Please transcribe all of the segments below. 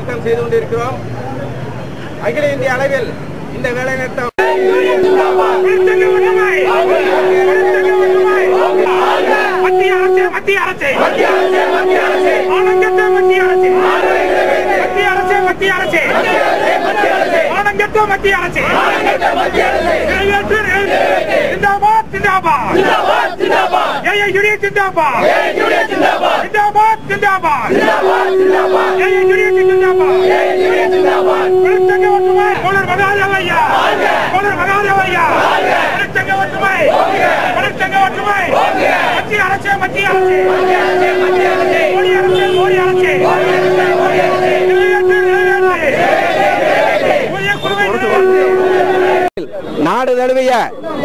நிறுத்தம் செய்து கொண்டிருக்கிறோம். அகில இந்திய அளவில் இந்த வேலை நிறுத்தம் நாடு தழுவிய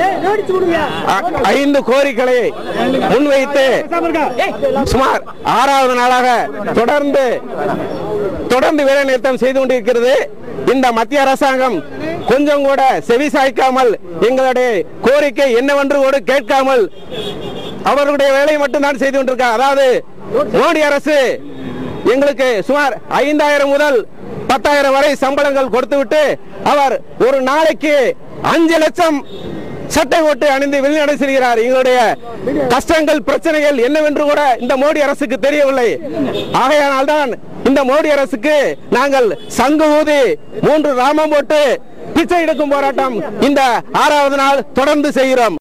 5 கோரிக்கைகளை முன்வைத்து சுமார் 6வது நாளாக தொடர்ந்து வேலை நிறுத்தம் செய்து கொண்டிருக்கிறது. இந்த மத்திய அரசாங்கம் கொஞ்சம் கூட செவி சாய்க்காமல் எங்களுடைய கோரிக்கை என்னவென்று கூட கேட்காமல் அவர்களுடைய வேலையை மட்டும்தான் செய்து கொண்டிருக்கார். அதாவது மோடி அரசு எங்களுக்கு சுமார் 5000 முதல் 10,000 வரை சம்பளங்கள் கொடுத்துவிட்டு அவர் ஒரு நாளைக்கு 5 லட்சம் சட்டை ஓட்டு அணிந்து வெளிநடை செல்கிறார். எங்களுடைய கஷ்டங்கள் பிரச்சனைகள் என்னவென்று கூட இந்த மோடி அரசுக்கு தெரியவில்லை. ஆகையால்தான் இந்த மோடி அரசுக்கு நாங்கள் சங்கு ஊதி 3 ராமம் போட்டு பிச்சை எடுக்கும் போராட்டம் இந்த 6வது நாள் தொடர்ந்து செய்கிறோம்.